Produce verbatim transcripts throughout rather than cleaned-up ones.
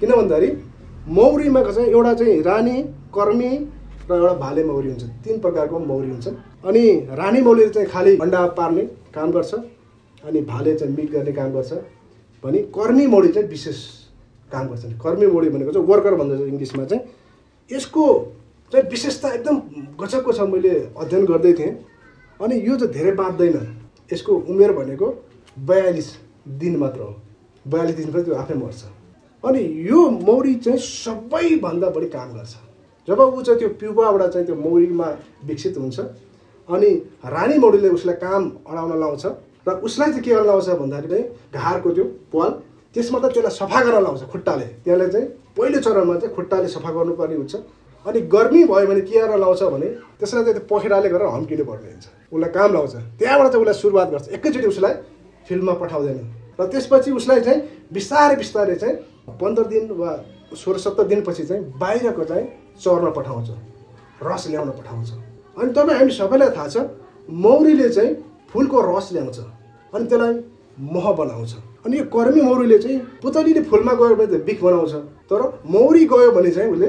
किन भन्दाखेरि मौरीमा चाहिँ एउटा चाहिँ रानी कर्मी र एउटा भाले मौरी हुन्छ, तीन प्रकारको मौरी हुन्छ। अनि रानी मौरीले चाहिँ खाली अन्डा पार्ने काम गर्छ, अनि भाले चाहिँ मिट गर्ने काम गर्छ भने कर्मी मौरी चाहिँ विशेष काम गर्छ। कर्मी मौरी भनेको चाहिँ वर्कर भन्छ इङ्ग्लिसमा चाहिँ। यसको चाहिँ विशेषता एकदम गजबको छ, मैले अध्ययन गर्दै थिएँ। अनि यो चाहिँ धेरै बाँच्दैन, यसको उमेर भनेको बयालिस दिन मात्र हो, बयालिस दिनपछि त्यो आफै मर्छ। अनि यो मौरी चाहिँ सबैभन्दा बढी काम गर्छ। जब ऊ चाहिँ त्यो प्युपाबाट चाहिँ त्यो मौरीमा विकसित हुन्छ अनि रानी मौरीले उसलाई काम अडाउन लाउँछ र उसलाई चाहिँ के गर्न लाउँछ भन्दाखेरि चाहिँ घारको त्यो पाल त्यसमा त त्यसलाई सफा गर्न लाउँछ खुट्टाले। त्यसलाई चाहिँ पहिलो चरणमा चाहिँ खुट्टाले सफा गर्नुपर्ने हुन्छ। अनि गर्मी भयो भने के गर्न लाउँछ भने त्यसलाई चाहिँ पखेटाले गरेर हम्किनु पर्ने हुन्छ, उसलाई काम लाउँछ। त्यहाँबाट चाहिँ उसलाई सुरुवात गर्छ, एकैचोटि उसलाई फिल्डमा पठाउँदैन। र त्यसपछि उसलाई चाहिँ बिस्तारै बिस्तारै चाहिँ पन्ध्र दिन वा सोह्र सत्तर दिनपछि चाहिँ बाहिरको चाहिँ चर्न पठाउँछ, रस ल्याउन पठाउँछ। अनि तपाईँ हामी सबैलाई थाहा छ मौरीले चाहिँ फुलको रस ल्याउँछ अनि त्यसलाई मह बनाउँछ। अनि यो कर्मी मौरीले चाहिँ पुतलीले फुलमा गयो भने त बिख बनाउँछ, तर मौरी गयो भने चाहिँ उसले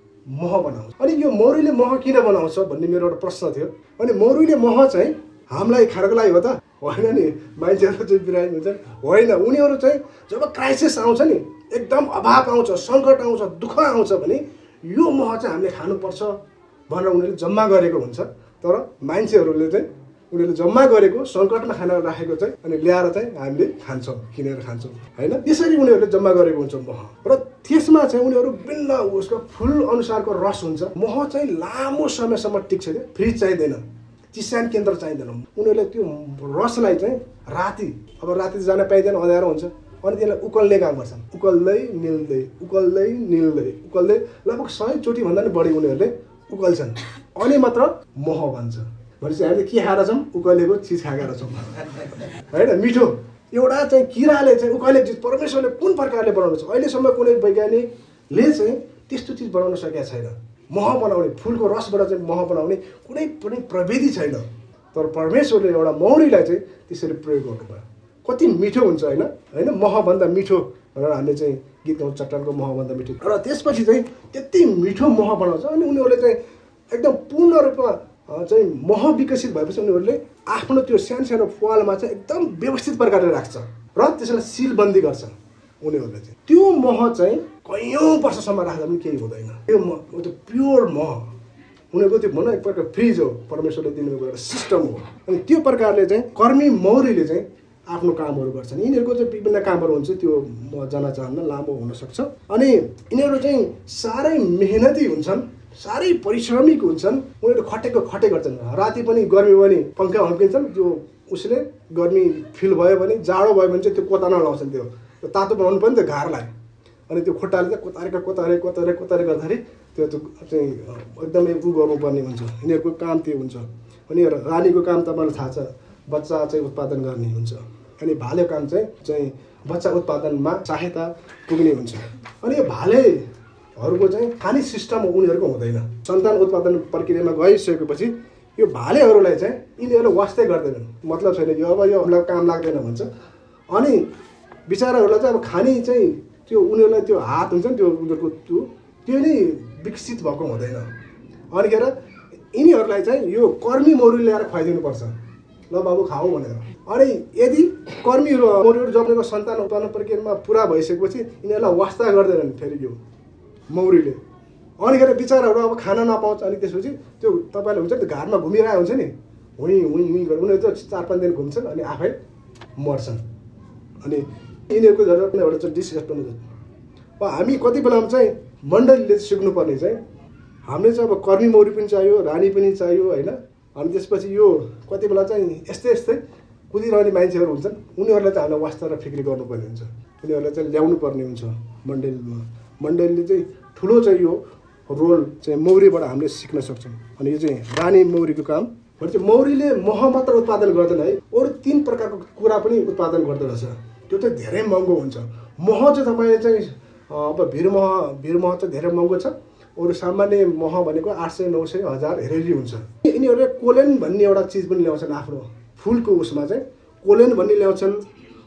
मह बनाउँछ। अनि यो मौरीले मह किन बनाउँछ भन्ने मेरो एउटा प्रश्न थियो। अनि मौरीले मह चाहिँ हामीलाई खानको लागि हो त होइन नि, मान्छेहरू चाहिँ बिरामी हुन्छ होइन। उनीहरू चाहिँ जब क्राइसिस आउँछ नि, एकदम अभाव आउँछ, सङ्कट आउँछ, दुःख आउँछ भने यो मह चाहिँ हामीले खानुपर्छ भनेर उनीहरूले जम्मा गरेको हुन्छ। तर मान्छेहरूले चाहिँ उनीहरूले जम्मा गरेको सङ्कटमा खाना राखेको चाहिँ अनि ल्याएर चाहिँ हामीले खान्छौँ, किनेर खान्छौँ होइन। त्यसरी उनीहरूले जम्मा गरेको हुन्छ मह। र त्यसमा चाहिँ उनीहरू भिन्न उसको फुल अनुसारको रस हुन्छ। मह चाहिँ लामो समयसम्म टिक्छ, क्या फ्रिज चाहिँदैन, चिस्यान केन्द्र चाहिँदैन। उनीहरूले त्यो रसलाई चाहिँ राति, अब राति जान पाइँदैन, अँध्यारो हुन्छ, अनि त्यसलाई उकल्ने काम गर्छन्। उकल्दै निल्दै उकल्दै निल्दै उकल्दै लगभग सयचोटि भन्दा पनि बढी उनीहरूले उकल्छन् अनि मात्र मह बन्छ। भनेपछि हामीले के खाएर छौँ? उकलेको चिज खाएर छौँ होइन। मिठो एउटा चाहिँ किराले चाहिँ उकलेको चिज परमेश्वरले कुन प्रकारले बनाउनु छ, अहिलेसम्म कुनै वैज्ञानिकले चाहिँ त्यस्तो चिज बनाउन सकेका छैन। मह बनाउने, फुलको रसबाट चाहिँ मह बनाउने कुनै पनि प्रविधि छैन। तर परमेश्वरले एउटा मौरीलाई चाहिँ त्यसरी प्रयोग गर्नुभयो। कति मिठो हुन्छ होइन होइन, महभन्दा मिठो भनेर हामीले चाहिँ गीत गाउँ, चट्टानको महभन्दा मिठो। र त्यसपछि चाहिँ त्यति मिठो मह बनाउँछ। अनि उनीहरूले चाहिँ एकदम पूर्ण रूपमा चाहिँ मह विकसित भएपछि उनीहरूले आफ्नो त्यो सानो सानो पालमा चाहिँ एकदम व्यवस्थित प्रकारले राख्छ र त्यसलाई सिलबन्दी गर्छ उनीहरूले चाहिँ। त्यो मह चाहिँ कैयौँ वर्षसम्म राख्दा पनि केही हुँदैन। त्यो मह त्यो प्योर मह उनीहरूको त्यो भनौँ एक प्रकारको फ्रिज हो, परमेश्वरले दिनुभएको एउटा सिस्टम हो। अनि त्यो प्रकारले चाहिँ कर्मी मौरीले चाहिँ आफ्नो कामहरू गर्छन्। यिनीहरूको चाहिँ विभिन्न कामहरू हुन्छ, त्यो म जान चाहन्न, लामो हुनसक्छ। अनि यिनीहरू चाहिँ साह्रै मेहनती हुन्छन्, साह्रै परिश्रमिक हुन्छन्। उनीहरू खटेको खटे गर्छन्। राति पनि गर्मी भयो भने पङ्खा हम्किन्छन्, त्यो उसले गर्मी फिल भयो भने, जाडो भयो भने चाहिँ त्यो कोताना लाउँछन्, त्यो तातो बनाउनु पनि त्यो घारलाई। अनि त्यो खुट्टाले चाहिँ कोतारेको कोतारे कोतारे कोतारे गर्दाखेरि त्यो चाहिँ एकदमै उ गर्नुपर्ने हुन्छ। यिनीहरूको काम त्यो हुन्छ। अनि रानीको काम तपाईँलाई थाहा छ, बच्चा चाहिँ उत्पादन गर्ने हुन्छ। अनि भालेको काम चाहिँ चाहिँ बच्चा उत्पादनमा सहायता पुग्ने हुन्छ। अनि यो भालेहरूको चाहिँ खाने सिस्टम उनीहरूको हुँदैन। सन्तान उत्पादन प्रक्रियामा गइसकेपछि यो भालेहरूलाई चाहिँ यिनीहरूले वास्तै गर्दैनन्, मतलब छैन, यो अब यो हामीलाई काम लाग्दैन भन्छ। अनि बिचराहरूलाई चाहिँ अब खाने चाहिँ त्यो उनीहरूलाई त्यो हात हुन्छ नि, त्यो उनीहरूको त्यो त्यो नै विकसित भएको हुँदैन। अनि के यिनीहरूलाई चाहिँ यो कर्मी मौरी ल्याएर खुवाइदिनुपर्छ, ल बाबु खाऊ भनेर। अनि यदि कर्मी मौरीहरू जन्मेको सन्तान उत्पादन प्रक्रियामा पुरा भइसकेपछि यिनीहरूलाई वास्ता गर्दैनन् फेरि यो मौरीले। अनिखेर बिचराहरू अब खाना नपाउँछ। अनि त्यसपछि त्यो तपाईँले हुन्छ त्यो घारमा घुमिरहेको हुन्छ नि, हुँ हुँ हुँ गरेर उनीहरू चाहिँ चार पाँच दिन घुम्छन् अनि आफै मर्छन्। अनि यिनीहरूको एउटा चाहिँ डिस्कस हुन्छ। अब हामी कति बेलामा चाहिँ मण्डलीले सिक्नुपर्ने चाहिँ हामीले चाहिँ अब कर्मी मौरी पनि चाहियो, रानी पनि चाहियो होइन। अनि त्यसपछि यो कति बेला चाहिँ यस्तै यस्तै कुदिरहने मान्छेहरू हुन्छन्, उनीहरूलाई चाहिँ हामीलाई वास्ता र फिक्री गर्नुपर्ने हुन्छ। उनीहरूलाई चाहिँ ल्याउनु पर्ने हुन्छ मण्डलीमा। मण्डलीले चाहिँ ठुलो चाहिँ यो रोल चाहिँ मौरीबाट हामीले सिक्न सक्छौँ। अनि यो चाहिँ रानी मौरीको काम भने चाहिँ मौरीले मह मात्र उत्पादन गर्दैन है, अरू तिन प्रकारको कुरा पनि उत्पादन गर्दो रहेछ। त्यो चाहिँ धेरै महँगो हुन्छ। मह चाहिँ तपाईँले चाहिँ अब भिरमह भिरमह चाहिँ धेरै महँगो छ। अरू सामान्य मह भनेको आठ सय नौ सय हजार हेरेरी हुन्छ। यिनीहरूले कोलेन भन्ने एउटा चिज पनि ल्याउँछन् आफ्नो फुलको उसमा चाहिँ, कोलेन भन्ने ल्याउँछन्।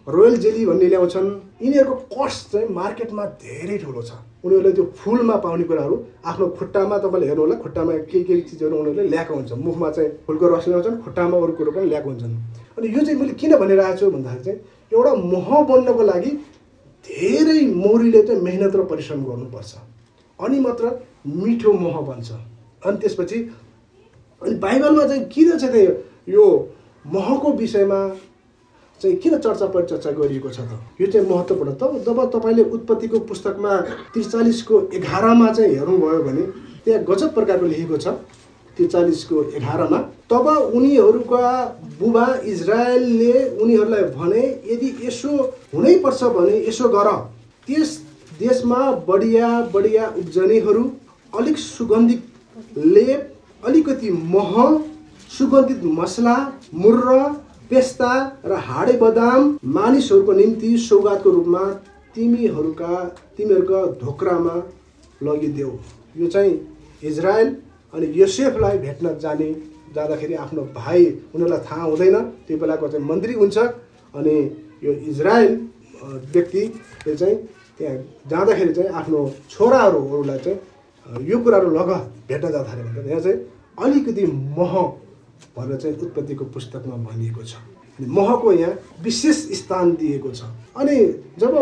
रोयल जेली भन्ने ल्याउँछन्। यिनीहरूको कस्ट चाहिँ मार्केटमा धेरै ठुलो छ। उनीहरूले त्यो फुलमा पाउने कुराहरू आफ्नो खुट्टामा तपाईँले हेर्नु होला, खुट्टामा के के चिजहरू उनीहरूले ल्याएको हुन्छ। मुखमा चाहिँ फुलको रस ल्याउँछन्, खुट्टामा अरू कुरो पनि ल्याएको हुन्छन्। अनि यो चाहिँ मैले किन भनिरहेको छु भन्दाखेरि चाहिँ एउटा मह बन्नको लागि धेरै मौरीले चाहिँ मेहनत र परिश्रम गर्नुपर्छ, अनि मात्र मिठो मह बन्छ। अनि त्यसपछि अनि बाइबलमा चाहिँ किन चाहिँ यो महको विषयमा चाहिँ किन चर्चा परिचर्चा गरिएको छ त? यो चाहिँ महत्त्वपूर्ण त जब तपाईँले उत्पत्तिको पुस्तकमा त्रिचालिसको एघारमा चाहिँ हेर्नुभयो भने त्यहाँ गजब प्रकारको लेखेको छ। त्रिचालिसको एघारमा तब उनीहरूका बुबा इजरायलले उनीहरूलाई भने, यदि यसो हुनैपर्छ भने यसो गर, त्यस देशमा बढिया बढिया उब्जनीहरू, अलिक सुगन्धित लेप, अलिकति मह, सुगन्धित मसला, मुर्र, पेस्ता र हाडे बदाम मानिसहरूको निम्ति सौगातको रूपमा तिमीहरूका तिमीहरूका ढोक्रामा लगिदेऊ। यो चाहिँ इजरायल अनि योसेफलाई भेट्न जाने जाँदाखेरि आफ्नो भाइ उनीहरूलाई थाहा हुँदैन, त्यो बेलाको चाहिँ मन्त्री हुन्छ। अनि यो इजरायल व्यक्तिले चाहिँ त्यहाँ जाँदाखेरि चाहिँ आफ्नो छोराहरूलाई चाहिँ यो कुराहरू लग भेट्न जाँदाखेरि भन्छ यहाँ चाहिँ अलिकति मह भनेर चाहिँ उत्पत्तिको पुस्तकमा भनिएको छ। अनि महको यहाँ विशेष स्थान दिएको छ। अनि जब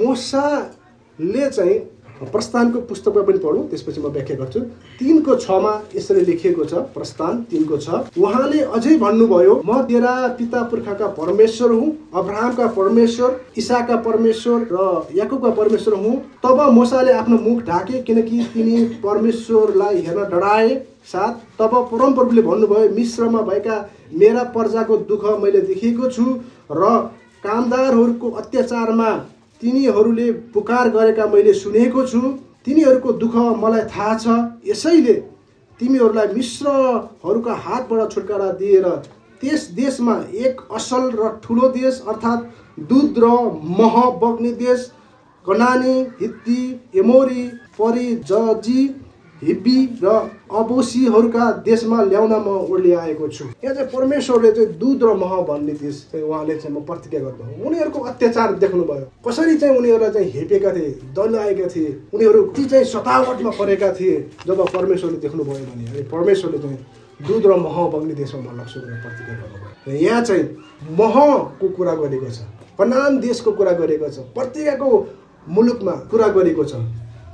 मोसाले चाहिँ प्रस्थानको पुस्तकमा पनि पढौँ, त्यसपछि म व्याख्या गर्छु। तीनको छमा यसरी लेखिएको छ, प्रस्थान तीनको छ, उहाँले अझै भन्नुभयो, म तेरा पिता पुर्खाका परमेश्वर हुँ, अब्राहमका परमेश्वर, इसाकका परमेश्वर र याकुबका परमेश्वर हुँ। तब मोसाले आफ्नो मुख ढाके, किनकि तिनी परमेश्वरलाई हेर्न डराए साथ। तब परमप्रभुले भन्नुभयो, मिश्रमा भएका मेरा प्रजाको दुःख मैले देखेको छु र कामदारहरूको अत्याचारमा तिनीहरूले पुकार गरेका मैले सुनेको छु। तिनीहरूको दुःख मलाई थाहा छ, यसैले तिमीहरूलाई मिश्रहरूका हातबाट छुटकारा दिएर त्यस देशमा एक असल र ठुलो देश अर्थात् दुध र मह बग्ने देश, कनानी, हित्ती, एमोरी, परिजजी, हिब्बी र अबोसीहरूका देशमा ल्याउन म ओर्लिआएको छु। यहाँ चाहिँ परमेश्वरले चाहिँ दुध र मह भन्ने देश चाहिँ उहाँले चाहिँ म प्रतिज्ञा गर्नुभयो। उनीहरूको अत्याचार देख्नुभयो, कसरी चाहिँ उनीहरूलाई चाहिँ हेपेका थिए, दलाएका थिए, उनीहरू ती चाहिँ सतावटमा परेका थिए। जब परमेश्वरले देख्नुभयो भने अनि परमेश्वरले चाहिँ दुध र मह बग्ने देशमा म लग्छु भनेर प्रतिज्ञा गर्नुभयो। यहाँ चाहिँ महको कुरा गरेको छ, कनान देशको कुरा गरेको छ, प्रतिज्ञाको मुलुकमा कुरा गरेको छ।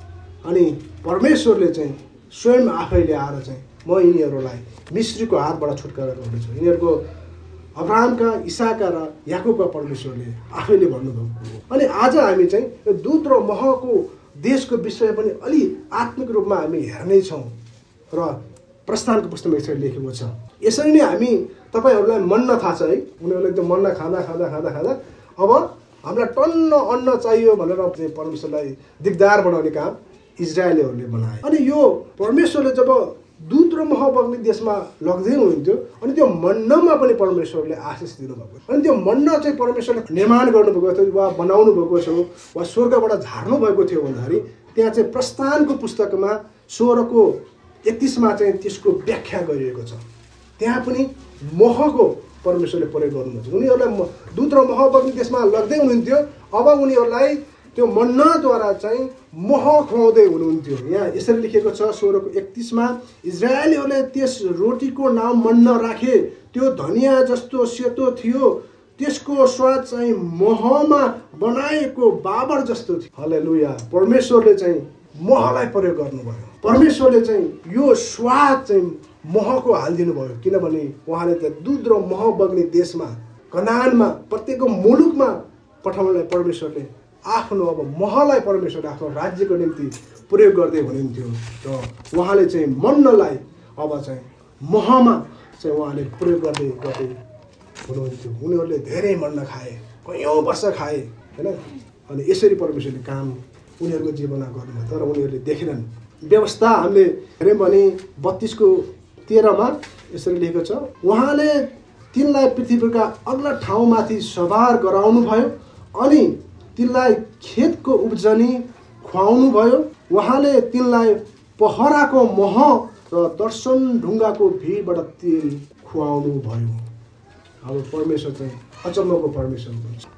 अनि परमेश्वरले चाहिँ स्वयं आफैले आएर चाहिँ म यिनीहरूलाई मिश्रीको हातबाट छुटकारा गर्नेछु। यिनीहरूको अब्राहमका, इसाका र याकुबका परमेश्वरले आफैले भन्नुभएको। अनि आज हामी चाहिँ दुध र महको देशको विषय पनि अलि आत्मिक रूपमा हामी हेर्नेछौँ र प्रस्थानको पुस्तकमा यसरी लेखेको छ। यसरी नै हामी तपाईँहरूलाई मन्ना थाहा छ है, उनीहरूले त्यो मन्ना खाँदा खाँदा खाँदा खाँदा अब हामीलाई टन्न अन्न चाहियो भनेर चाहिँ परमेश्वरलाई दिगदार बनाउने काम इजरायलीहरूले बनाए। अनि यो परमेश्वरले जब दुध र मह बग्ने देशमा लग्दै हुनुहुन्थ्यो, अनि त्यो मन्नमा पनि परमेश्वरले आशिष दिनुभएको। अनि त्यो मन्ना चाहिँ परमेश्वरले निर्माण गर्नुभएको थियो वा बनाउनु भएको छ वा स्वर्गबाट झार्नु भएको थियो भन्दाखेरि त्यहाँ चाहिँ प्रस्थानको पुस्तकमा सोह्रको एकतिसमा चाहिँ त्यसको व्याख्या गरिएको छ। त्यहाँ पनि महको परमेश्वरले प्रयोग गर्नुहुन्छ। उनीहरूलाई दुध र मह बग्ने देशमा लग्दै हुनुहुन्थ्यो, अब उनीहरूलाई त्यो मन्नाद्वारा चाहिँ मह खुवाउँदै हुनुहुन्थ्यो। यहाँ यसरी लेखेको छ सोह्रको एकतिसमा, इजरायलीहरूले त्यस रोटीको नाम मन्ना राखे, त्यो धनिया जस्तो सेतो थियो, त्यसको स्वाद चाहिँ महमा बनाएको बाबर जस्तो थियो। हालेलुया। परमेश्वरले चाहिँ महलाई प्रयोग गर्नुभयो। परमेश्वरले चाहिँ यो स्वाद चाहिँ महको हालिदिनु भयो, किनभने उहाँले त दुध र मह बग्ने देशमा, कनानमा, प्रत्येक मुलुकमा पठाउनलाई परमेश्वरले आफ्नो अब महलाई परमेश्वरले आफ्नो राज्यको निम्ति प्रयोग गर्दै हुनुहुन्थ्यो र उहाँले चाहिँ मन्नलाई अब चाहिँ महमा चाहिँ उहाँले प्रयोग गर्दै गर्दै हुनुहुन्थ्यो। उनीहरूले धेरै मन्न खाए, कयौँ वर्ष खाए होइन। अनि यसरी परमेश्वरले काम उनीहरूको जीवनमा गर्नुभयो, तर उनीहरूले देखेनन्। व्यवस्था हामीले हेऱ्यौँ भने बत्तिसको तेह्रमा यसरी लेखेको छ, उहाँले तिनलाई पृथ्वीका अग्ला ठाउँमाथि सवार गराउनु भयो अनि तिनलाई खेतको उब्जनी खुवाउनु भयो। उहाँले तिनलाई पहराको मह र दर्शन ढुङ्गाको भिडबाट तेल खुवाउनु भयो। अब परमेश्वर चाहिँ अचम्मको परमेश्वर हुन्छ।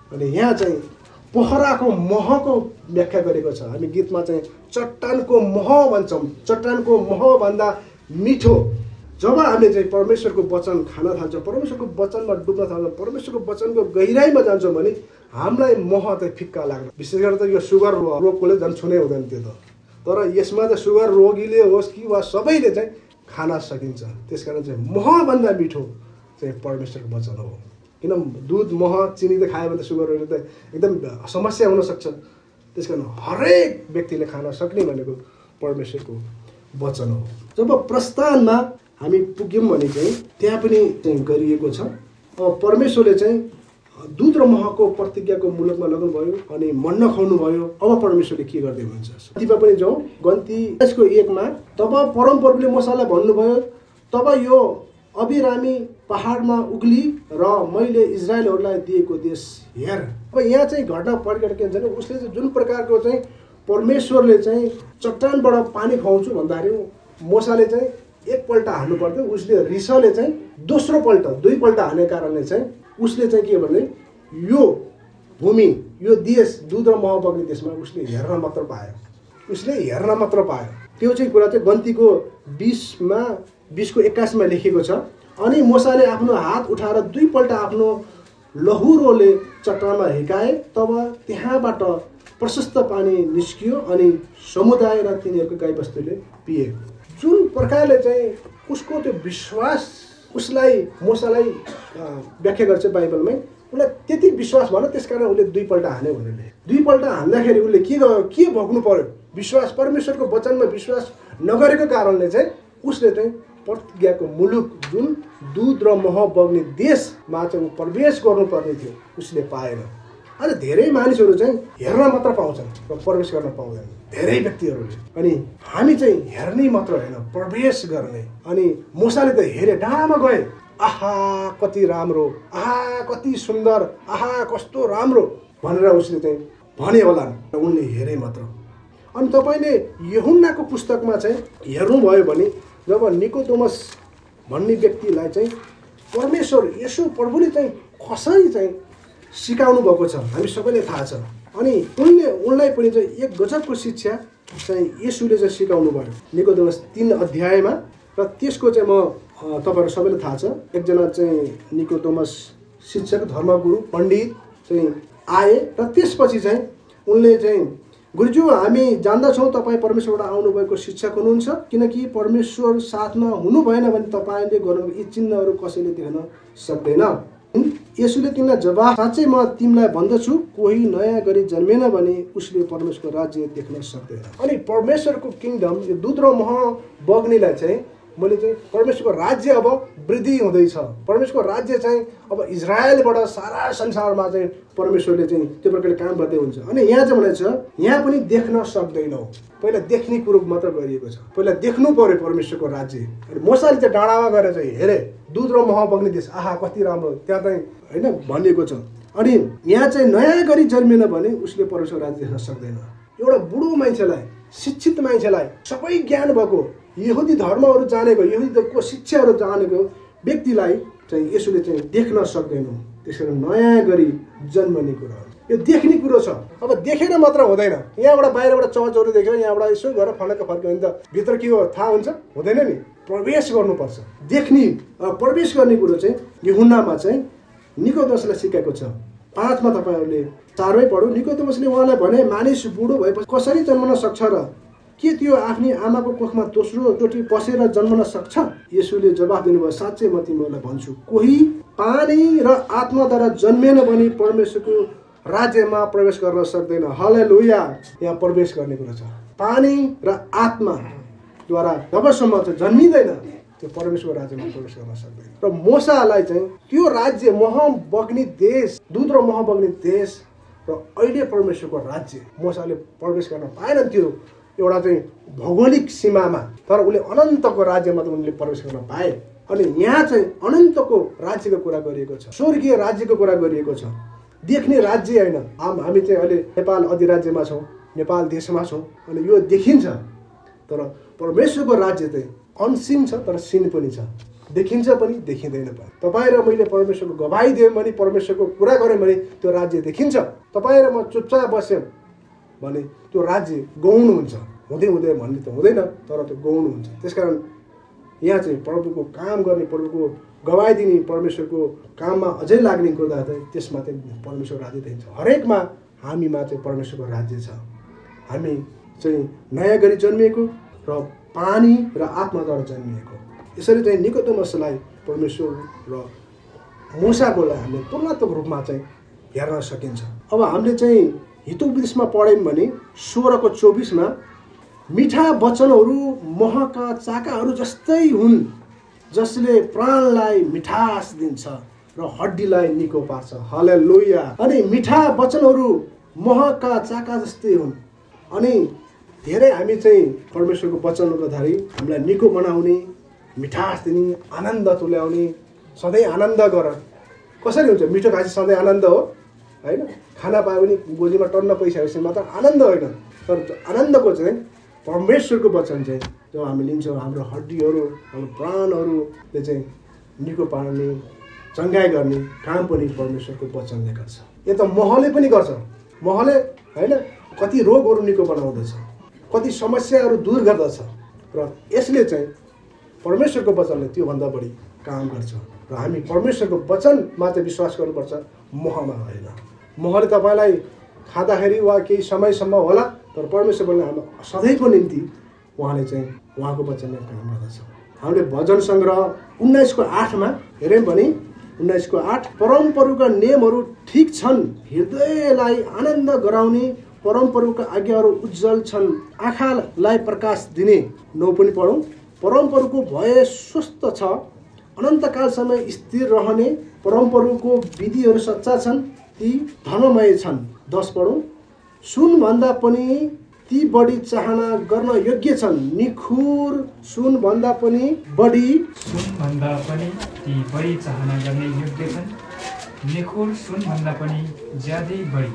अनि यहाँ चाहिँ पोखराको महको व्याख्या गरेको छ। हामी गीतमा चाहिँ चट्टानको मह भन्छौँ। चट्टानको महभन्दा मिठो। जब हामीले चाहिँ परमेश्वरको वचन खान थाल्छौँ, परमेश्वरको वचनमा डुब्न थाल्छौँ, परमेश्वरको वचनको गहिराइमा जान्छौँ भने हामीलाई मह चाहिँ फिक्का लाग्छ। विशेष गरेर त यो सुगर रोगकोले झन् छुनै हुँदैन त्यो त। तर यसमा त सुगर रोगीले होस् कि वा सबैले चाहिँ खान सकिन्छ। त्यसकारण चाहिँ महभन्दा मिठो चाहिँ परमेश्वरको वचन हो। किन दुध मह चिनी त खायो भने त सुगरहरू त एकदम समस्या हुनसक्छ। त्यस कारण हरेक व्यक्तिले खान सक्ने भनेको परमेश्वरको वचन हो। जब प्रस्थानमा हामी पुग्यौँ भने चाहिँ त्यहाँ पनि चाहिँ गरिएको छ। अब परमेश्वरले चाहिँ दुध र महको प्रतिज्ञाको मुलुकमा लगाउनुभयो अनि मन्न खुवाउनु भयो। अब परमेश्वरले के गर्दै हुनुहुन्छ गन्तीमा पनि जाउँ। गन्ती यसको एकमा तब परमप्रभुले मूसालाई भन्नुभयो, तब यो अभिरामी पहाडमा उक्ली र मैले इजरायलहरूलाई दिएको देश हेर। अब यहाँ चाहिँ घटना परिघटना के हुन्छ भने उसले चाहिँ जुन प्रकारको चाहिँ परमेश्वरले चाहिँ चट्टानबाट पानी खुवाउँछु भन्दाखेरि मूसाले चाहिँ एकपल्ट हान्नु पर्थ्यो। उसले रिसले चाहिँ दोस्रो पल्ट दुईपल्ट हाने कारणले चाहिँ उसले चाहिँ के भने यो भूमि यो देश दुध र मह बग्ने देशमा उसले हेर्न मात्र पायो। उसले हेर्न मात्र पायो। त्यो चाहिँ कुरा चाहिँ गन्तीको बिसमा बिसको एक्काइसमा लेखेको छ। अनि मूसाले आफ्नो हात उठाएर दुईपल्ट आफ्नो लहुरोले चट्टानमा हिर्काए, तब त्यहाँबाट प्रशस्त पानी निस्कियो अनि समुदाय र तिनीहरूको गाईबस्तुले पिए। जुन प्रकारले चाहिँ उसको त्यो विश्वास उसलाई मूसालाई व्याख्या गर्छ बाइबलमै, उसलाई त्यति विश्वास भएन। त्यसकारण उसले दुईपल्ट हान्यो भनेर दुईपल्ट हान्दाखेरि उसले के के भोग्नु पर्यो? विश्वास परमेश्वरको वचनमा विश्वास नगरेको कारणले चाहिँ उसले चाहिँ प्रतिज्ञाको मुलुक जुन दुध र मह बग्ने देशमा चाहिँ प्रवेश गर्नुपर्ने थियो उसले पाएन। आज धेरै मानिसहरू चाहिँ हेर्न मात्र पाउँछन् र प्रवेश गर्न पाउँदैन धेरै व्यक्तिहरूले। अनि हामी चाहिँ हेर्ने मात्र होइन प्रवेश गर्ने। अनि मूसाले त हेरे, डाँडामा गए, आहा कति राम्रो, आहा कति सुन्दर, आहा कस्तो राम्रो भनेर उसले चाहिँ भने होला र उनले हेरे मात्र। अनि तपाईँले यूहन्नाको पुस्तकमा चाहिँ हेर्नुभयो भने जब निकोदेमस भन्ने व्यक्तिलाई चाहिँ परमेश्वर येशू प्रभुले चाहिँ कसरी चाहिँ सिकाउनु भएको छ हामी सबैले थाहा छ। अनि उनले उनलाई पनि चाहिँ एक गजबको शिक्षा चाहिँ येशूले चाहिँ सिकाउनु भयो निकोदेमस तीन अध्यायमा। र त्यसको चाहिँ म तपाईँहरू सबैले थाहा छ, एकजना चाहिँ निकोदेमस शिक्षक धर्मगुरु पण्डित चाहिँ आए र त्यसपछि चाहिँ उनले चाहिँ गुरुज्यू हामी जान्दछौँ तपाईँ परमेश्वरबाट आउनुभएको शिक्षक हुनुहुन्छ, किनकि परमेश्वर साथमा हुनु भएन भने तपाईँले गर्नुभएको यी चिन्हहरू कसैले देख्न सक्दैन। येशूले तिमीलाई जवाफ, साँच्चै म तिमीलाई भन्दछु कोही नयाँ गरी जन्मेन भने उसले परमेश्वरको राज्य देख्न सक्दैन। अनि परमेश्वरको किङडम यो दुध र मह बग्नेलाई चाहिँ मैले चाहिँ परमेश्वरको राज्य अब वृद्धि हुँदैछ। परमेश्वरको राज्य चाहिँ अब इजरायलबाट सारा संसारमा चाहिँ परमेश्वरले चाहिँ त्यो प्रकारले काम गर्दै हुन्छ। अनि यहाँ चाहिँ भनेको छ यहाँ पनि देख्न सक्दैनौ, पहिला देख्ने कुरो मात्र गरिएको छ। पहिला देख्नु पर्यो परमेश्वरको राज्य। अनि मूसाले चाहिँ डाँडामा गएर चाहिँ हेरे दुध र मह बग्ने देश, आहा कति राम्रो, त्यहाँ चाहिँ होइन भनिएको छ। अनि यहाँ चाहिँ नयाँ गरी जन्मेन भने उसले परमेश्वरको राज्य देख्न सक्दैन। एउटा बुढो मान्छेलाई, शिक्षित मान्छेलाई, सबै ज्ञान भएको, यहुदी धर्महरू जानेको, यहुदीको शिक्षाहरू जानेको व्यक्तिलाई चाहिँ यसोले चाहिँ देख्न सक्दैनौँ। त्यसैले नयाँ गरी जन्मने कुरा हो, यो देख्ने कुरो छ। अब देखेर मात्र हुँदैन। यहाँबाट बाहिरबाट चर्चहरू देखेर यहाँबाट यसो गरेर फर्केर फर्क्यो भने त भित्र के हो थाहा हुन्छ हुँदैन नि। प्रवेश गर्नुपर्छ। देख्ने प्रवेश गर्ने कुरो चाहिँ यूहन्नामा चाहिँ निकोदेमसलाई सिकाएको छ। पाँचमा तपाईँहरूले चारमै पढ्नु। निकोदेमसले उहाँलाई भने मानिस बुढो भएपछि कसरी जन्मन सक्छ र के त्यो आफ्नै आमाको कोखमा दोस्रो चोटि पसेर जन्मन सक्छ? येशूले जवाफ दिनुभयो, साँच्चै म तिमीहरूलाई भन्छु कोही पानी र आत्माद्वारा जन्मेन भने परमेश्वरको राज्यमा प्रवेश गर्न सक्दैन। हालेलुया। यहाँ प्रवेश गर्ने कुरा छ। पानी र आत्माद्वारा जबसम्म चाहिँ जन्मिँदैन त्यो परमेश्वरको राज्यमा प्रवेश गर्न सक्दैन। र मूसालाई चाहिँ त्यो राज्य मह बग्ने देश, दुध र मह बग्ने देश र अहिले परमेश्वरको राज्य मूसाले प्रवेश गर्न पाएनन्। त्यो एउटा चाहिँ भौगोलिक सीमामा, तर उसले अनन्तको राज्यमा त उनले प्रवेश गर्न पाए। अनि यहाँ चाहिँ अनन्तको राज्यको कुरा गरिएको छ, स्वर्गीय राज्यको कुरा गरिएको छ। देख्ने राज्य होइन। हाम हामी चाहिँ अहिले नेपाल अधिराज्यमा छौँ, नेपाल देशमा छौँ, अनि यो देखिन्छ। तर परमेश्वरको राज्य चाहिँ अनसिन छ तर सिन पनि छ। देखिन्छ पनि देखिँदैन पनि। तपाईँ र मैले परमेश्वरको गवाई दियौँ भने, परमेश्वरको कुरा गऱ्यौँ भने त्यो राज्य देखिन्छ। तपाईँ र म चुपचाप बस्यौँ भने त्यो राज्य गौण हुन्छ। हुँदै हुँदै भन्ने त हुँदैन, तर त्यो गौण हुन्छ। त्यसकारण यहाँ चाहिँ प्रभुको काम गर्ने, प्रभुको गवाई दिने, परमेश्वरको काममा अझै लाग्ने कुरा चाहिँ त्यसमा चाहिँ परमेश्वरको राज्य देखिन्छ। हरेकमा हामीमा चाहिँ परमेश्वरको राज्य छ। हामी चाहिँ नयाँ गरी जन्मिएको र पानी र आत्माद्वारा जन्मिएको। यसरी चाहिँ निकोदेमसलाई परमेश्वर र मूसाकोलाई हामीले तुलनात्मक रूपमा चाहिँ हेर्न सकिन्छ। अब हामीले चाहिँ हितोपदेशमा पढ्यौँ भने सोह्रको चौबिसमा मिठा वचनहरू महका चाकाहरू जस्तै हुन्, जसले प्राणलाई मिठास दिन्छ र हड्डीलाई निको पार्छ। हालेलुया। अनि मिठा वचनहरू महका चाका जस्तै हुन्। अनि धेरै हामी चाहिँ परमेश्वरको वचनहरूद्वारा हामीलाई निको बनाउने, मिठास दिने, आनन्द तुल्याउने, सधैँ आनन्द गर। कसरी हुन्छ? मिठो खाएपछि सधैँ आनन्द हो होइन? खाना पायो भने गोजीमा टन्न पैसा आएपछि मात्र आनन्द होइन, तर आनन्दको चाहिँ परमेश्वरको वचन चाहिँ जब हामी लिन्छौँ, हाम्रो हड्डीहरू, हाम्रो प्राणहरूले चाहिँ निको पार्ने, चङ्गाइ गर्ने काम पनि परमेश्वरको वचनले गर्छ। यो त महले पनि गर्छ। महले होइन कति रोगहरू निको बनाउँदछ, कति समस्याहरू दूर गर्दछ, र यसले चाहिँ परमेश्वरको वचनले त्योभन्दा बढी काम गर्छ। र हामी परमेश्वरको वचनमा चाहिँ विश्वास गर्नुपर्छ, महमा होइन। महले तपाईँलाई खाँदाखेरि वा केही समयसम्म होला, तर परमेश्वरले हाम्रो सधैँको निम्ति उहाँले चाहिँ उहाँको वचनले काम गर्दछ। हामीले भजन सङ्ग्रह उन्नाइसको आठमा हेऱ्यौँ भने उन्नाइसको आठ परमप्रभुका नियमहरू ठिक छन्, हृदयलाई आनन्द गराउने, परमप्रभुका आज्ञाहरू उज्जवल छन्, आँखालाई प्रकाश दिने। नौ पनि पढौँ। परमप्रभुको भय स्वस्थ छ, अनन्तकालसम्म स्थिर रहने, परमप्रभुको विधिहरू सच्चा छन्, ती धर्ममय छन्। दस पढौँ। सुनभन्दा पनि ती बढी चाहना गर्न योग्य छन्, निखुर सुनभन्दा पनि बढी सुनभन्दा पनि ती बढी चाहना गर्ने योग्य छन्, निखुर सुनभन्दा पनि ज्यादै बढी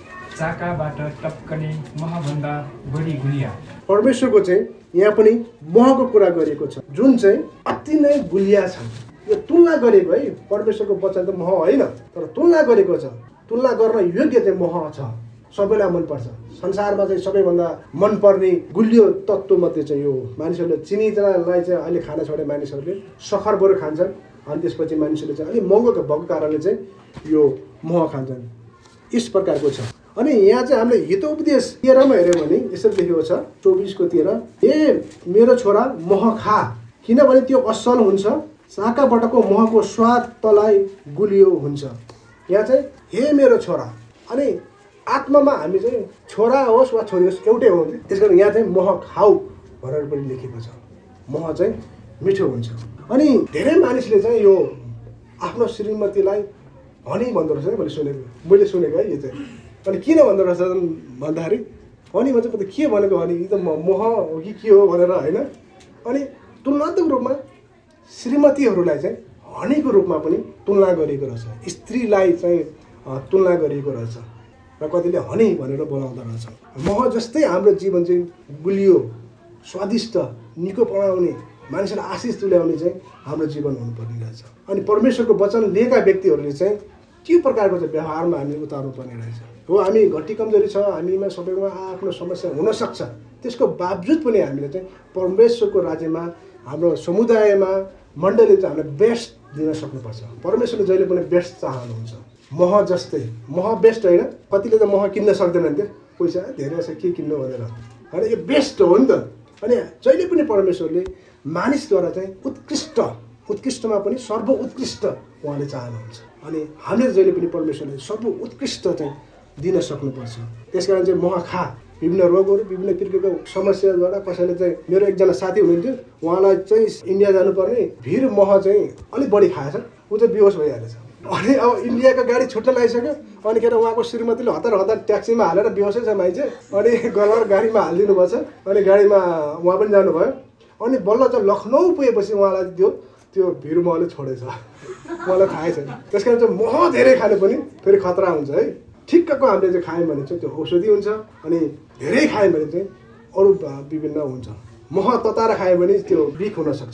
चाकाबाट टप्कने महभन्दा बढी गुलिया। परमेश्वरको चाहिँ यहाँ पनि महको कुरा गरिएको छ, जुन चाहिँ अति नै गुलिया छन्। यो तुलना गरेको है, परमेश्वरको वचन त मह होइन, तर तुलना गरेको छ। तुलना गर्न योग्य चाहिँ मह छ, सबैलाई मनपर्छ। संसारमा चाहिँ सबैभन्दा मनपर्ने गुलियो तत्त्वमध्ये चाहिँ यो मानिसहरूले चिनीलाई चाहिँ अहिले खान छोडे मानिसहरूले सखर बरु खान्छन्, अनि त्यसपछि मानिसहरूले चाहिँ अलिक महँगो भएको कारणले चाहिँ यो मह खान्छन्। यस प्रकारको छ। अनि यहाँ चाहिँ हामीले हितोपदेश तेह्रमा हेऱ्यौँ भने यसरी लेखेको छ, चौबिसको तेह्र, ए मेरो छोरा मह खा, किनभने त्यो असल हुन्छ, चाकाबाटको महको स्वाद तलाई गुलियो हुन्छ। यहाँ चाहिँ हे मेरो छोरा, अनि आत्मामा हामी चाहिँ छोरा होस् वा छोरी होस् एउटै हो। त्यस कारण यहाँ चाहिँ मह खाऊ भनेर पनि लेखेको छ। मह चाहिँ मिठो हुन्छ। अनि धेरै मानिसले चाहिँ यो आफ्नो श्रीमतीलाई हनी भन्दो रहेछ, मैले सुनेको मैले सुनेको है यो चाहिँ। अनि किन भन्दो रहेछ भन्दाखेरि हनी भन्छ त के भनेको, हनी यो त मह हो कि के हो भनेर होइन। अनि तुलनात्मक रूपमा श्रीमतीहरूलाई चाहिँ हनीको रूपमा पनि तुलना गरिएको रहेछ, स्त्रीलाई चाहिँ तुलना गरिएको रहेछ, र कतिले हनी भनेर बोलाउँदो रहेछ। मह जस्तै हाम्रो जीवन चाहिँ गुलियो, स्वादिष्ट, निको बनाउने, मानिसलाई आशिष तुल्याउने चाहिँ हाम्रो जीवन हुनुपर्ने रहेछ। अनि परमेश्वरको वचन लिएका व्यक्तिहरूले चाहिँ त्यो प्रकारको चाहिँ व्यवहारमा हामी उतार्नु पर्ने रहेछ। हो, हामी घटी कमजोरी छ, हामीमा सबैमा आफ्नो समस्या हुनसक्छ, त्यसको बावजुद पनि हामीले चाहिँ परमेश्वरको राज्यमा, हाम्रो समुदायमा, मण्डलीले चाहिँ हामीले बेस्ट दिन सक्नुपर्छ। परमेश्वरले जहिले पनि बेस्ट चाहनुहुन्छ। मह जस्तै, मह बेस्ट होइन, कतिले त मह किन्न सक्दैनन्, त्यो पैसा धेरै छ के किन्नु भनेर होइन, यो बेस्ट हो नि त। अनि जहिले पनि परमेश्वरले मानिसद्वारा चाहिँ उत्कृष्ट, उत्कृष्टमा पनि सर्वोत्कृष्ट उहाँले चाहनुहुन्छ। अनि हामीले जहिले पनि परमेश्वरले सर्वोत्कृष्ट चाहिँ दिन सक्नुपर्छ। त्यस कारण चाहिँ मह खा। विभिन्न रोगहरू, विभिन्न किसिमको समस्याद्वारा कसैले चाहिँ, मेरो एकजना साथी हुनुहुन्थ्यो, उहाँलाई चाहिँ इन्डिया जानुपर्ने, भिर मह चाहिँ अलिक बढी खाएछ, ऊ चाहिँ बेहोस भइहालेछ। अनि अब इन्डियाको गाडी छुट्न लागिसक्यो, अनि खेर उहाँको श्रीमतीले हतार हतार ट्याक्सीमा हालेर बेहोसै छ मान्छे, अनि गलर गाडीमा हालिदिनु भएछ, अनि गाडीमा उहाँ पनि जानुभयो। अनि बल्ल चाहिँ लखनऊ पुगेपछि उहाँलाई त्यो त्यो भिर महले छोडेछ, उहाँलाई थाहै छैन। त्यस कारण चाहिँ मह धेरै खानु पनि फेरि खतरा हुन्छ है। ठिक्कको हामीले चाहिँ खायौँ भने चाहिँ त्यो औषधि हुन्छ, अनि धेरै खायौँ भने चाहिँ अरू विभिन्न हुन्छ। मह तताएर खायो भने त्यो बिख हुनसक्छ।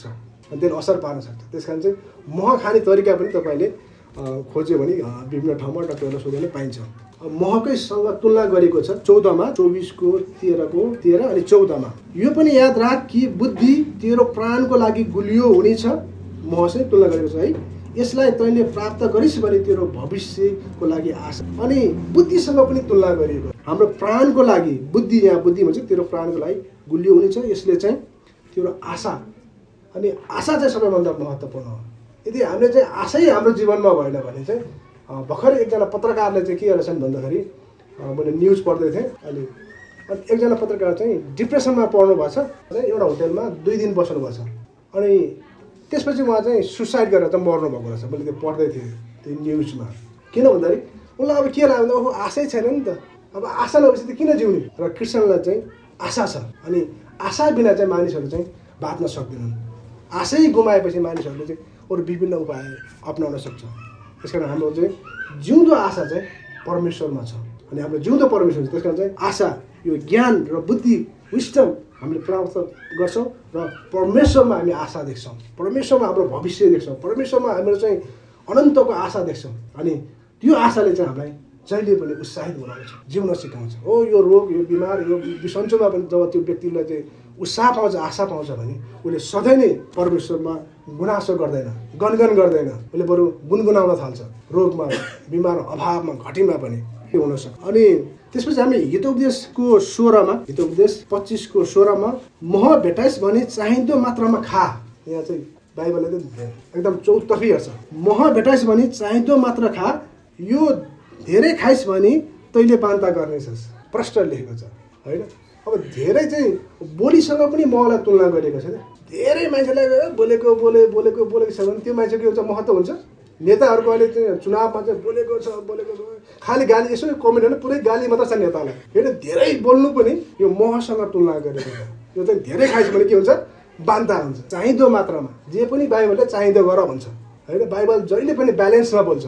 अनि त्यसले असर पार्न सक्छ। त्यस कारण चाहिँ मह खाने तरिका पनि तपाईँले खोज्यो भने विभिन्न ठाउँमा डाक्टरलाई सोध्यो भने पाइन्छ। महकैसँग तुलना गरेको छ चौधमा, चौबिसको, तेह्रको तेह्र अनि चौधमा। यो पनि याद राख कि बुद्धि तेरो प्राणको लागि गुलियो हुनेछ, महसँग तुलना गरेको छ है। यसलाई तैँले प्राप्त गरिस् भने तेरो भविष्यको लागि आशा। अनि बुद्धिसँग पनि तुलना गरिएको, हाम्रो प्राणको लागि बुद्धि, यहाँ बुद्धि भन्छ तेरो प्राणको लागि गुलियो हुनेछ, यसले चाहिँ तेरो आशा। अनि आशा चाहिँ सबैभन्दा महत्त्वपूर्ण हो। यदि हामीले चाहिँ आशै हाम्रो जीवनमा भएन भने चाहिँ भर्खर एकजना पत्रकारले चाहिँ के गरेछन् भन्दाखेरि मैले न्युज पढ्दै थिएँ अहिले, अनि एकजना पत्रकार चाहिँ डिप्रेसनमा पर्नु भएको छ, एउटा होटेलमा दुई दिन बस्नु भएको छ, अनि त्यसपछि उहाँ चाहिँ सुसाइड गरेर चाहिँ मर्नु भएको रहेछ। मैले त्यो पढ्दै थिएँ त्यो न्युजमा। किन भन्दाखेरि उसलाई अब के लाग्यो भन्दा ओहो आशै छैन नि त, अब आशा नभएपछि त किन जिउने। र कृष्णलाई चाहिँ आशा छ, अनि आशा बिना चाहिँ मानिसहरू चाहिँ बाँच्न सक्दैनन्। आशै गुमाएपछि मानिसहरूले चाहिँ अरू विभिन्न उपाय अपनाउन सक्छ। त्यस कारण हाम्रो चाहिँ जिउँदो आशा चाहिँ परमेश्वरमा छ, अनि हाम्रो जिउँदो परमेश्वर छ। त्यस कारण चाहिँ आशा, यो ज्ञान र बुद्धि, विस्डम हामीले प्राप्त गर्छौँ र परमेश्वरमा हामी आशा देख्छौँ, परमेश्वरमा हाम्रो भविष्य देख्छौँ, परमेश्वरमा हाम्रो चाहिँ अनन्तको आशा देख्छौँ। अनि त्यो आशाले चाहिँ हामीलाई जहिले पनि उत्साहित बनाउँछ, जिउन सिकाउँछ। हो यो रोग, यो बिमार, यो बिसन्चोमा पनि जब त्यो व्यक्तिलाई चाहिँ उत्साह पाउँछ, आशा पाउँछ भने उसले सधैँ नै परमेश्वरमा गुनासो गर्दैन, गनगन गर्दैन, उसले बरु गुनगुनाउन थाल्छ। रोगमा, बिमार, अभावमा, घटीमा पनि के हुनसक्छ। अनि त्यसपछि हामी हितोपदेशको सोह्रमा, हितोपदेश पच्चिसको सोह्रमा मह भेटाइस् भने चाहिँदो मात्रामा खा। यहाँ चाहिँ बाइबलले त एकदम चौतर्फी हेर्छ। मह भेटाइस् भने चाहिँदो मात्रा खा, यो धेरै खाइस् भने तैँले बान्ता गर्नेछस्, प्रष्ट लेखेको छ होइन। अब धेरै चाहिँ बोलीसँग पनि महलाई तुलना गरेको छैन। धेरै मान्छेलाई बोलेको बोले बोलेको बोलेको छ भने त्यो मान्छेको एउटा महत्त्व हुन्छ। नेताहरूको अहिले चाहिँ चुनावमा चाहिँ बोलेको छ बोलेको छ, खालि गाली, यसो कमेन्ट होइन, पुरै गाली मात्र छ नेतालाई। फेरि धेरै बोल्नु पनि यो महसँग तुलना गरेको छ। यो चाहिँ धेरै खाइस् भने के हुन्छ, बान्ता हुन्छ। चाहिँदो मात्रामा, जे पनि बाइबलले चाहिँदो गर भन्छ होइन। बाइबल जहिले पनि ब्यालेन्समा बोल्छ,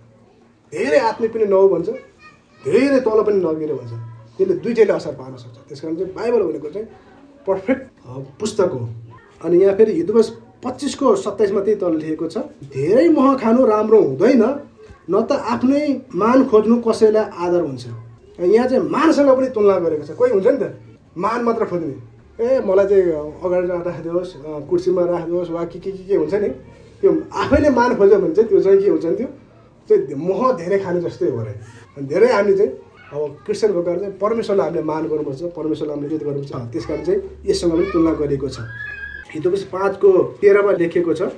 धेरै आत्मिक पनि नहो भन्छ, धेरै तल पनि नगिरो भन्छ। त्यसले दुईटैले असर पार्न सक्छ। त्यस कारण चाहिँ बाइबल भनेको चाहिँ पर्फेक्ट पुस्तक हो। अनि यहाँ फेरि हितोपदेश पच्चिसको सत्ताइसमा त्यही तल लेखेको छ, धेरै मह खानु राम्रो हुँदैन, न त आफ्नै मान खोज्नु कसैलाई आदर हुन्छ। यहाँ चाहिँ मानसँग पनि तुलना गरेको छ। कोही हुन्छ नि त मान मात्र खोज्ने, ए मलाई चाहिँ अगाडि राखिदियोस्, कुर्सीमा राखिदियोस् वा के के के के हुन्छ नि, त्यो आफैले मान खोज्यो भने चाहिँ त्यो चाहिँ के हुन्छ नि, त्यो चाहिँ मह धेरै खाने जस्तै हो अरे। अनि धेरै हामीले चाहिँ अब क्रिस्चियन भएकोहरू चाहिँ परमेश्वरलाई हामीले मान गर्नुपर्छ, परमेश्वरलाई हामीले इज्जत गर्नुपर्छ। त्यस कारण चाहिँ यससँग पनि तुलना गरिएको छ। हितोपदेश पाँचको तेह्रमा लेखेको छ,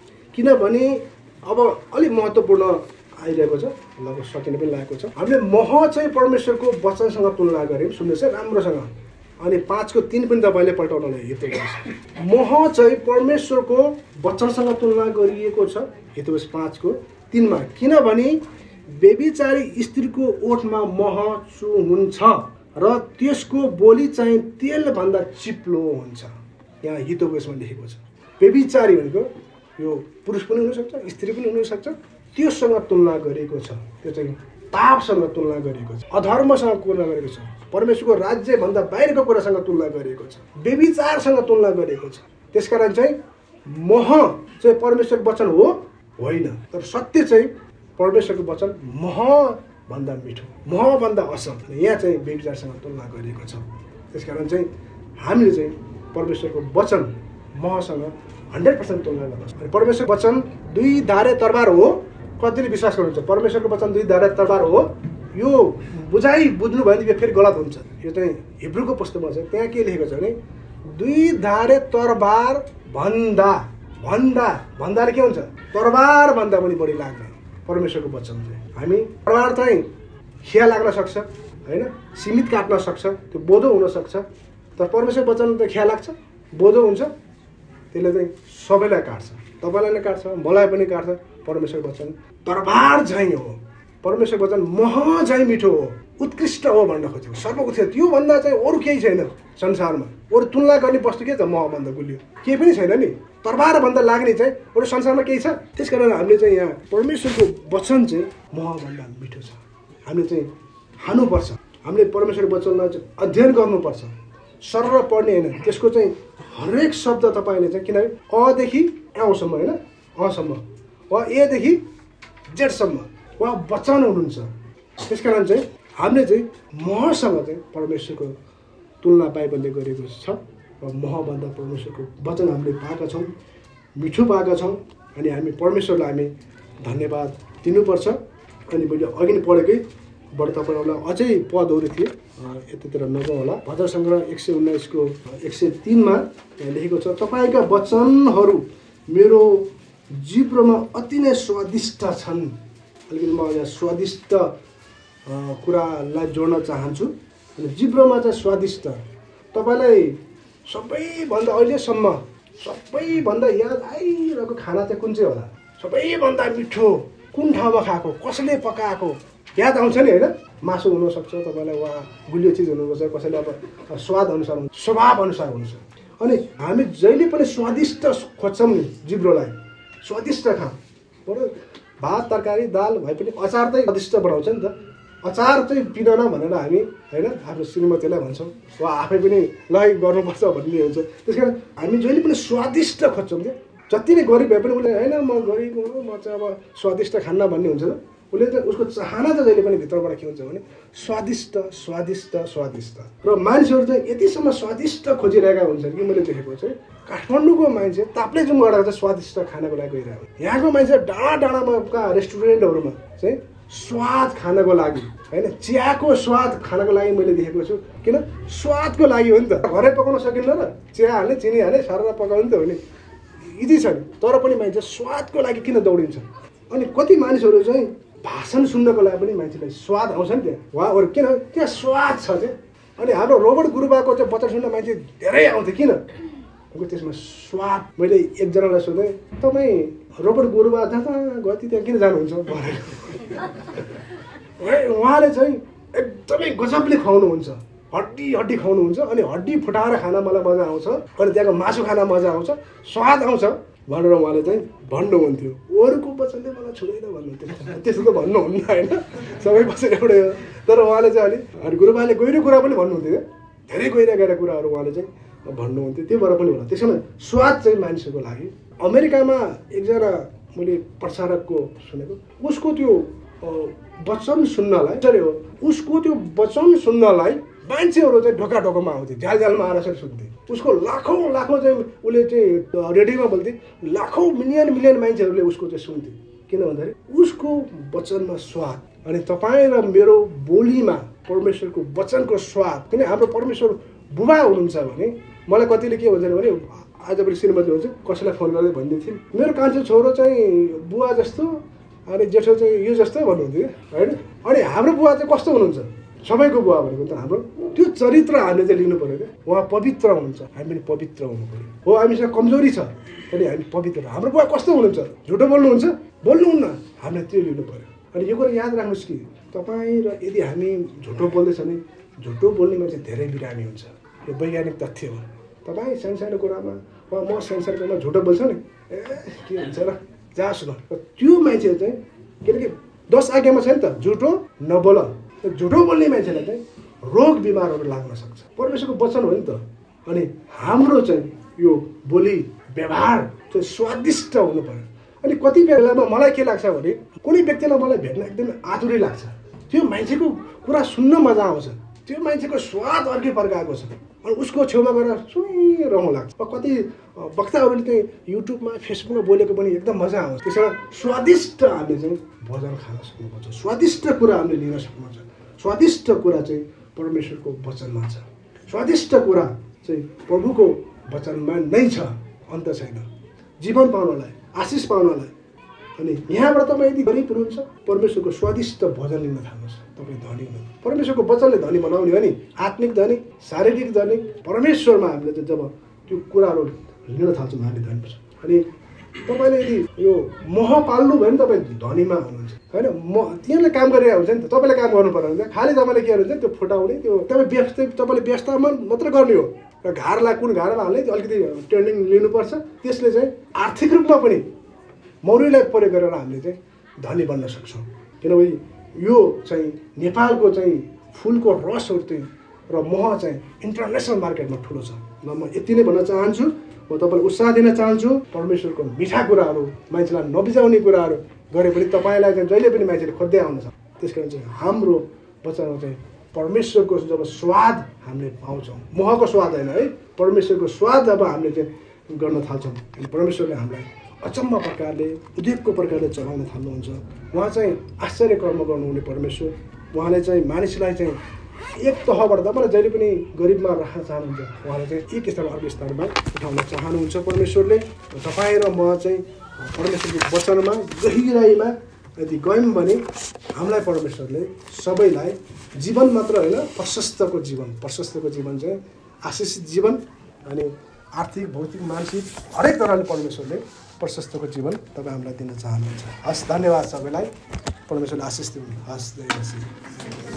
किनभने अब अलिक महत्त्वपूर्ण आइरहेको छ, लगभग सकिन पनि लागेको छ। हामीले मह चाहिँ परमेश्वरको वचनसँग तुलना गऱ्यौँ, सुन्नुहोस् है राम्रोसँग। अनि पाँचको तिन पनि तपाईँले पल्टाउन हितोपदेश, मह चाहिँ परमेश्वरको वचनसँग तुलना गरिएको छ। हितोपदेश पाँचको तिनमा, किनभने व्यभिचारी स्त्रीको ओठमा मह चुहुन्छ र त्यसको बोली चाहिँ तेलभन्दा चिप्लो हुन्छ। यहाँ हितोपदेशमा लेखेको छ। व्यभिचारी भनेको यो पुरुष पनि हुनसक्छ, स्त्री पनि हुनसक्छ, त्योसँग तुलना गरेको छ। त्यो चाहिँ पापसँग तुलना गरेको छ, अधर्मसँग तुलना गरेको छ, परमेश्वरको राज्यभन्दा बाहिरको कुरासँग तुलना गरिएको छ, व्यभिचारसँग तुलना गरिएको छ। त्यसकारण चाहिँ मह चाहिँ परमेश्वर वचन हो होइन, तर सत्य चाहिँ परमेश्वरको वचन महभन्दा मिठो, महभन्दा असल। यहाँ चाहिँ व्यभिचारसँग तुलना गरिएको छ। त्यसकारण चाहिँ हामीले चाहिँ परमेश्वरको वचन महसँग हन्ड्रेड पर्सेन्ट तुलना गर्नुपर्छ। परमेश्वरको वचन दुई धारे तरबार हो। कतिले विश्वास गर्नुहुन्छ परमेश्वरको वचन दुई धारे तरबार हो? यो बुझाइ बुझ्नु भयो भने यो फेरि गलत हुन्छ। यो चाहिँ हिब्रूको पुस्तकमा छ, त्यहाँ के लेखेको छ भने दुई धारे तरबार भन्दा भन्दा भन्दाले के हुन्छ, तरबार भन्दा पनि बढी लाग्छ परमेश्वरको वचन चाहिँ। हामी तरबार चाहिँ खिया लाग्न सक्छ होइन, सीमित काट्न सक्छ, त्यो बोधो हुनसक्छ, तर परमेश्वरको वचन त खिया लाग्छ, बोधो हुन्छ, त्यसले चाहिँ सबैलाई काट्छ, तपाईँलाई नै काट्छ, मलाई पनि काट्छ। परमेश्वरको वचन तरबार झैँ हो, परमेश्वरको वचन मह झैँ मिठो हो, उत्कृष्ट हो भन्न खोजेको, सर्वोत्कृष्ट। त्योभन्दा चाहिँ अरू केही छैन संसारमा। अरू तुलना गर्ने वस्तु के छ, महभन्दा गुलियो केही पनि छैन नि। तरबारभन्दा लाग्ने चाहिँ अरू संसारमा केही छ? त्यसकारण हामीले चाहिँ यहाँ परमेश्वरको वचन चाहिँ महभन्दा मिठो छ, हामीले चाहिँ खानुपर्छ। हामीले परमेश्वरको वचनलाई चाहिँ अध्ययन गर्नुपर्छ, सरर पढ्ने होइन। त्यसको चाहिँ हरेक शब्द तपाईँले चाहिँ, किनभने अदेखि एौसम्म होइन असम्म वा एदेखि जेडसम्म उहाँ वचन हुनुहुन्छ। त्यस कारण चाहिँ हामीले चाहिँ महसँग चाहिँ परमेश्वरको तुलना बाइबलले गरेको छ र महभन्दा परमेश्वरको वचन हामीले पाएका छौँ, मिठो पाएका छौँ अनि हामी परमेश्वरलाई हामी धन्यवाद दिनुपर्छ। अनि मैले अघि नै पढेकै बरु तपाईँहरूलाई अझै पदहरू थिए यतातिर नजाउँ होला। भजन सङ्ग्रह एक सय उन्नाइसको एक सय तिनमा लेखेको छ, तपाईँका वचनहरू मेरो जिब्रोमा अति नै स्वादिष्ट छन्। अलिकति म यहाँ स्वादिष्ट कुरालाई जोड्न चाहन्छु। जिब्रोमा चाहिँ स्वादिष्ट तपाईँलाई सबैभन्दा अहिलेसम्म सबैभन्दा याद आइरहेको खाना चाहिँ कुन चाहिँ होला? सबैभन्दा मिठो कुन ठाउँमा खाएको, कसले पकाएको याद आउँछ नि होइन? मासु हुनसक्छ तपाईँलाई, वा गुलियो चिज हुनुपर्छ, कसैले अब स्वाद अनुसार हुन्छ, स्वभाव अनुसार हुन्छ। अनि हामी जहिले पनि स्वादिष्ट खोज्छौँ नि जिब्रोलाई, स्वादिष्ट खाऊँ। बरु भात तरकारी दाल भए पनि अचार चाहिँ स्वादिष्ट बनाउँछ नि त। अचार चाहिँ पिँदैन भनेर हामी होइन आफ्नो श्रीमतीलाई भन्छौँ वा आफै पनि लय गर्नुपर्छ भन्ने हुन्छ। त्यस कारण हामी जहिले पनि स्वादिष्ट खोज्छौँ क्या। जति नै गरिब भए पनि उसले होइन म गरिब हो म चाहिँ अब स्वादिष्ट खान्न भन्ने हुन्छ नि। उसले चाहिँ उसको चाहना चाहिँ जहिले पनि भित्रबाट के हुन्छ भने स्वादिष्ट स्वादिष्ट स्वादिष्ट। र मान्छेहरू चाहिँ यतिसम्म स्वादिष्ट खोजिरहेका हुन्छन् कि मैले देखेको चाहिँ काठमाडौँको मान्छे ताप्लेजुङबाट चाहिँ स्वादिष्ट खानको लागि गइरहेको। यहाँको मान्छे डाँडा डाँडामा रेस्टुरेन्टहरूमा चाहिँ स्वाद खानको लागि होइन, चियाको स्वाद खानको लागि मैले देखेको छु। किन? स्वादको लागि हो नि त। घरै पकाउन सकिन्न र चिया हाल्ने चिनी हाल्ने सारा पकाउने त हो नि, इजी छ नि। तर पनि मान्छे स्वादको लागि किन दौडिन्छ? अनि कति मानिसहरू चाहिँ भाषण सुन्नको लागि पनि मान्छेलाई स्वाद आउँछ नि त्यहाँ, वा अरू किन त्यहाँ स्वाद छ चाहिँ। अनि हाम्रो रोबर्ट गुरुबाको चाहिँ वचन सुन्न मान्छे धेरै आउँथ्यो। किन? त्यसमा स्वाद। मैले एकजनालाई सोधेँ, तपाईँ रोबर्ट गुरुबा जहाँ गति त्यहाँ किन जानुहुन्छ भनेर। उहाँले चाहिँ एकदमै गजबले खुवाउनुहुन्छ, हड्डी हड्डी खुवाउनुहुन्छ। अनि हड्डी फुटाएर खान मलाई मजा आउँछ, अनि त्यहाँको मासु खान मजा आउँछ, स्वाद आउँछ भनेर उहाँले चाहिँ भन्नुहुन्थ्यो। अरूको वचनले मलाई छुँदैन भन्नुहुन्थ्यो। त्यसो त भन्नुहुन्न होइन, सबै वचन एउटै हो। तर उहाँले चाहिँ अलिक अनि गुरुबाले गहिरो कुरा पनि भन्नुहुन्थ्यो क्या, धेरै गहिरा गहिरा कुराहरू उहाँले चाहिँ भन्नुहुन्थ्यो। त्यो भएर पनि होला। त्यसो भने स्वाद चाहिँ मानिसको लागि। अमेरिकामा एकजना मैले प्रचारकको सुनेको, उसको त्यो वचन सुन्नलाई हो उसको त्यो वचन सुन्नलाई मान्छेहरू चाहिँ ढोका ढोकामा आउँथे, झ्याल झ्यालमा आएर सुन्थे। उसको लाखौँ लाखौँ चाहिँ उसले चाहिँ रेडियोमा बोल्थे, लाखौँ मिलियन मिलियन मान्छेहरूले उसको चाहिँ सुन्थे। किन भन्दाखेरि उसको वचनमा स्वाद। अनि तपाईँ र मेरो बोलीमा परमेश्वरको वचनको स्वाद। किन हाम्रो परमेश्वर बुबा हुनुहुन्छ भने मलाई कतिले के भन्छ भने आज पनि श्रीमती हुन्छ कसैलाई फोन गर्दै भनिदिएको थिएँ, मेरो कान्छो छोरो चाहिँ बुवा जस्तो अनि जेठो चाहिँ यो जस्तो भन्नुहुन्थ्यो होइन। अनि हाम्रो बुवा चाहिँ कस्तो हुनुहुन्छ? सबैको बुवा भनेको त हाम्रो त्यो चरित्र हामीले चाहिँ लिनु पऱ्यो क्या। उहाँ पवित्र हुनुहुन्छ, हामी पनि पवित्र हुनु पऱ्यो। हो हामीसँग कमजोरी छ अनि हामी पवित्र। हाम्रो बुवा कस्तो हुनुहुन्छ? झुटो बोल्नुहुन्छ? बोल्नुहुन्न, हामीले त्यो लिनु पऱ्यो। अनि यो कुरा याद राख्नुहोस् कि तपाईँ र यदि हामी झुटो बोल्दैछ भने झुटो बोल्ने मान्छे धेरै बिरामी हुन्छ। यो वैज्ञानिक तथ्य हो। तपाईँ सानो सानो कुरामा वा म सानो सानो कुरामा झुटो बोल्छ नि, ए के हुन्छ र जाओस् न। त्यो मान्छे चाहिँ किनकि दस आज्ञामा छ नि त, झुटो नबोल। झुटो बोल्ने मान्छेलाई चाहिँ रोग बिमारहरू लाग्न सक्छ। परमेश्वरको वचन हो नि त। अनि हाम्रो चाहिँ यो बोली व्यवहार चाहिँ स्वादिष्ट हुनु पर्यो। अनि कति बेलामा मलाई के लाग्छ भने कुनै व्यक्तिलाई मलाई भेट्न एकदमै आतुरी लाग्छ। त्यो मान्छेको कुरा सुन्न मजा आउँछ, त्यो मान्छेको स्वाद अर्कै प्रकारको छ। अनि उसको छेउमा गएर सुनिरहँ लाग्छ। कति वक्ताहरूले चाहिँ युट्युबमा फेसबुकमा बोलेको पनि एकदम मजा आउँछ। त्यसो स्वादिष्ट हामीले चाहिँ भोजन खान सक्नुपर्छ, स्वादिष्ट कुरा हामीले लिन सक्नुपर्छ। स्वादिष्ट कुरा चाहिँ परमेश्वरको वचनमा छ। स्वादिष्ट कुरा चाहिँ प्रभुको वचनमा नै छ, अन्त छैन। जीवन पाउनलाई, आशिष पाउनलाई। अनि यहाँबाट तपाईँ यदि गरिब हुनुहुन्छ परमेश्वरको स्वादिष्ट भोजन लिन थाल्नुहोस्, तपाईँ धनी हुनुहुन्छ। परमेश्वरको वचनले धनी बनाउने हो नि, आत्मिक धनी, शारीरिक धनी। परमेश्वरमा हामीले चाहिँ जब त्यो कुराहरू लिन थाल्छौँ हामीले धनी पर्छ। अनि तपाईँले यदि यो मोह पाल्नु भयो भने तपाईँ धनीमा हुनुहुन्छ होइन। म तिनीहरूले काम गरिरहेको हुन्छ नि त, तपाईँले काम गर्नु पर्यो भने खालि तपाईँले के हुन्छ त्यो फुटाउने, त्यो तपाईँ व्यस्त तपाईँले व्यस्तमा मात्र गर्ने हो। र घारलाई कुन घारमा हाल्ने त्यो अलिकति ट्रेनिङ लिनुपर्छ। त्यसले चाहिँ आर्थिक रूपमा पनि मौरीलाई प्रयोग गरेर हामीले चाहिँ धनी बन्न सक्छौँ। किनभने यो चाहिँ नेपालको चाहिँ फुलको रसहरू चाहिँ र मह चाहिँ इन्टरनेसनल मार्केटमा ठुलो छ। ल म यति नै भन्न चाहन्छु। म तपाईँलाई उत्साह दिन चाहन्छु। परमेश्वरको मिठा कुराहरू, मान्छेलाई नबिजाउने कुराहरू गरे पनि तपाईँलाई चाहिँ जहिले पनि मान्छेले खोज्दै आउँछ। त्यस कारण चाहिँ हाम्रो वचनमा चाहिँ परमेश्वरको जब स्वाद हामीले पाउँछौँ, मोहको स्वाद होइन है, परमेश्वरको स्वाद जब हामीले चाहिँ गर्न थाल्छौँ अनि परमेश्वरले हामीलाई अचम्म प्रकारले उद्योगको प्रकारले चलाउन थाल्नुहुन्छ। उहाँ चाहिँ आश्चर्य कर्म गर्नुहुने परमेश्वर। उहाँले चाहिँ मानिसलाई चाहिँ एक तहबाट तपाईँलाई जहिले पनि गरिबमा राख्न चाहनुहुन्छ, उहाँले चाहिँ एक स्तरमा अर्को स्तरमा उठाउन चाहनुहुन्छ परमेश्वरले। तपाईँ र म चाहिँ परमेश्वरको वचनमा गहिराइमा यदि गयौँ भने हामीलाई परमेश्वरले सबैलाई जीवन मात्र होइन, प्रशस्तको जीवन, प्रशस्तको जीवन चाहिँ आशिषित जीवन अनि आर्थिक, भौतिक, मानसिक हरेक तरहले परमेश्वरले प्रशस्तको जीवन तपाईँ हामीलाई दिन चाहनुहुन्छ। हस्, धन्यवाद सबैलाई। परमेश्वरले आशिष दिनु। हस्, जय मसीह।